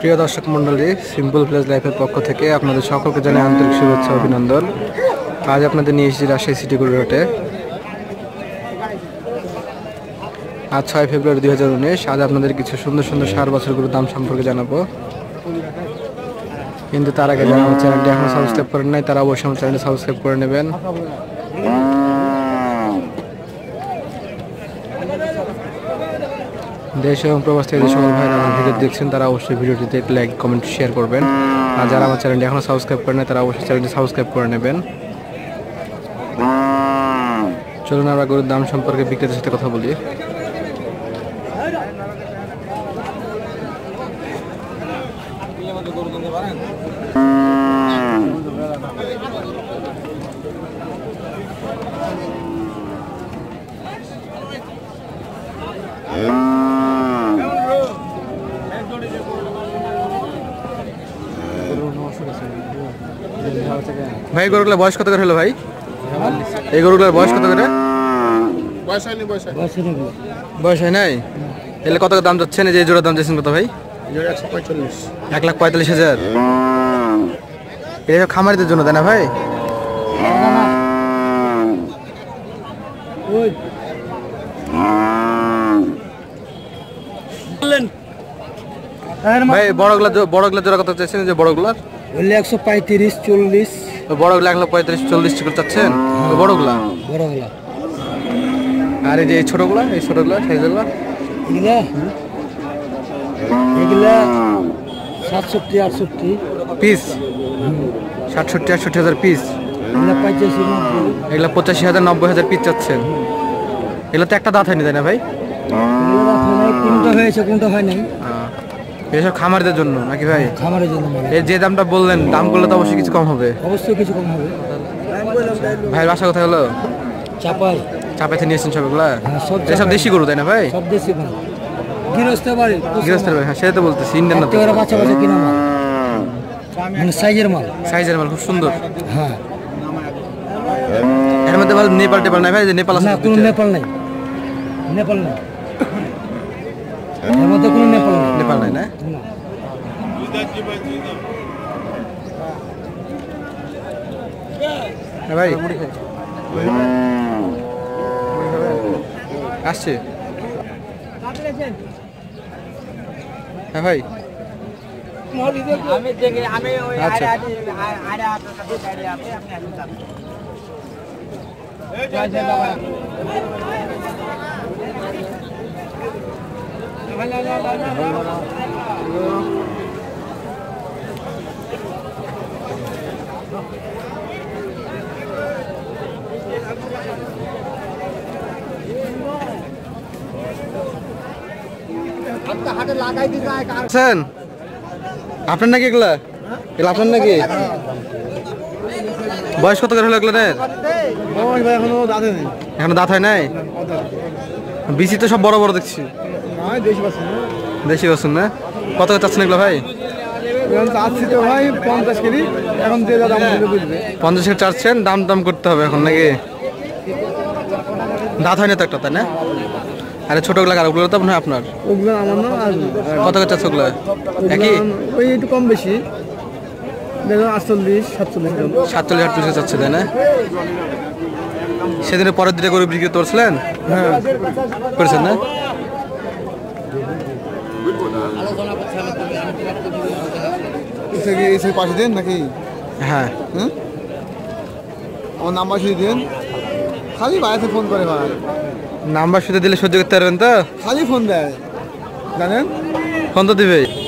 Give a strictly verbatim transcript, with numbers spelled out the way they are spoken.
প্রিয় দর্শক মণ্ডলী, সিম্পল প্লেস লাইফের পক্ষ থেকে আপনাদের সকলকে জানাই আন্তরিক শুভেচ্ছা অভিনন্দন। আজ আপনাদের নিয়ে এসেছি রাজশাহী সিটি গরু হাটে। আজ ছয় ফেব্রুয়ারি দুই হাজার উনিশ। আজ আপনাদের কিছু সুন্দর সুন্দর ষাট বছর গরুর দাম সম্পর্কে জানাবো, কিন্তু তার আগে যারা আমার চ্যানেলটি এখনো সাবস্ক্রাইব করেন নাই তারা অবশ্যই আমার চ্যানেলটি সাবস্ক্রাইব করে নেবেন। দেশ এবং প্রবাস থেকে যে সকল ভাইরা আমার ভিডিও দেখছেন তারা অবশ্যই ভিডিওটিতে লাইক কমেন্ট শেয়ার করবেন। আর যারা আমার চ্যানেলটি এখনো সাবস্ক্রাইব করেন নাই তারা অবশ্যই চ্যানেলটি সাবস্ক্রাইব করে নেবেন। চলুন আমরা গরুর দাম সম্পর্কে বিক্রেতার সাথে কথা বলি। ভাই গরুগুলোর বয়স কত করে হলো ভাই? এই গরুগুলোর বয়স কত করে? বয়স হয় নাই? এলে কত দাম যাচ্ছেন? এই যে জোড়ার দাম যাচ্ছেন কত ভাই? এক লাখ পঁয়তাল্লিশ হাজার। এটা খামারিদের জন্য তাই না ভাই? ভাই বড়গুলা বড়গুলা জোড়া কত চাচ্ছেন? যে বড়গুলার একশো পঁয়ত্রিশ চল্লিশ। বড়গুলা এক লাখ পঁয়ত্রিশ চল্লিশ করে চাচ্ছেন বড়গুলা? বড়গুলা। আর এই যে এই ছোটগুলা, এই ছোটগুলা সাইজগুলা এগুলা এগুলা সাতষট্টি আটষট্টি পিস। সাতষট্টি আটষট্টি হাজার পিস। এগুলা পঁচাশি নব্বই। এগুলা পঁচাশি হাজার নব্বই হাজার পিস চাচ্ছেন। এগুলো তো একটা দাঁত হয়নি তাই না ভাই? কোনটা হয়েছে কোনটা হয় নাই। এসব খামারদের জন্য নাকি ভাই? খামারের জন্য। এই যে দামটা বললেন, দাম করলে তো অবশ্যই কিছু কম হবে। অবশ্যই কিছু কম হবে। ভাই বাসা কোথায় হলো? চাপাই। চাপাইতে নিয়েছেন সবগুলা? সব এসব দেশি গরু তাই না ভাই? সব দেশি ভাই। গৃহস্থের বাড়ি। গৃহস্থের বাড়ি, হ্যাঁ সেটা তো বলতেছি। ইন্ডিয়ান না তো? বাচ্চা বাচ্চা কিনা মাল, মানে সাইজের মাল। সাইজের মাল খুব সুন্দর। হ্যাঁ। এর মধ্যে ভাই নেপাল টেপাল নাই ভাই? যে নেপাল আছে? না, কোনো নেপাল নাই। নেপাল নাই। এর মধ্যে কোনো নেপাল নাই। নেপাল নাই না? হ্যাঁ ভাই আসছে। হ্যাঁ ভাই আচ্ছা। আপনার নাকি এগুলা? এগুলো আপনার নাকি? বয়স কত করে হলো এগুলো? এখনো দাঁত হয় নাই? বিচি তো সব বড় বড় দেখছি। দেশি বছর না? কত করে চাচ্ছেন এগুলো ভাই? পঞ্চাশ কেজি চাচ্ছেন। দাম দাম করতে হবে এখন নাকি? দাঁত হয় না তো একটা তাই না? আরে ছোটগুলা কার? ওগুলো তো মনে হয় আপনার। কত করে চাচ্ছে ওগুলো? একই ওই একটু কম বেশি, আটচল্লিশ সাতচল্লিশ সাতচল্লিশ আটচল্লিশ চাচ্ছে তাই না? সেদিনে পরের দিনে গরু বিক্রি করছিলেন? হ্যাঁ করেছেন না? পাঠিয়ে দেন নাকি? হ্যাঁ। আমার নাম্বার শুধু দেন, খালি বাড়িতে ফোন করে ভাই। নাম্বার শুধু দিলে সহ্য করতে পারবেন তো? খালি ফোন দেয় জানেন? ফোন তো দিবে।